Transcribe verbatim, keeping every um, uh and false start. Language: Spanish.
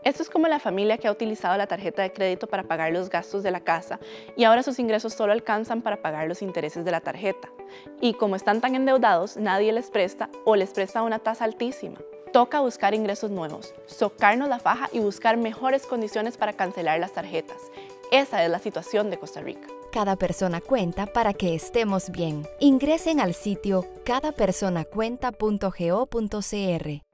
Esto es como la familia que ha utilizado la tarjeta de crédito para pagar los gastos de la casa y ahora sus ingresos solo alcanzan para pagar los intereses de la tarjeta. Y como están tan endeudados, nadie les presta o les presta a una tasa altísima. Toca buscar ingresos nuevos, socarnos la faja y buscar mejores condiciones para cancelar las tarjetas. Esa es la situación de Costa Rica. Cada persona cuenta para que estemos bien. Ingresen al sitio cada persona cuenta punto go punto cr.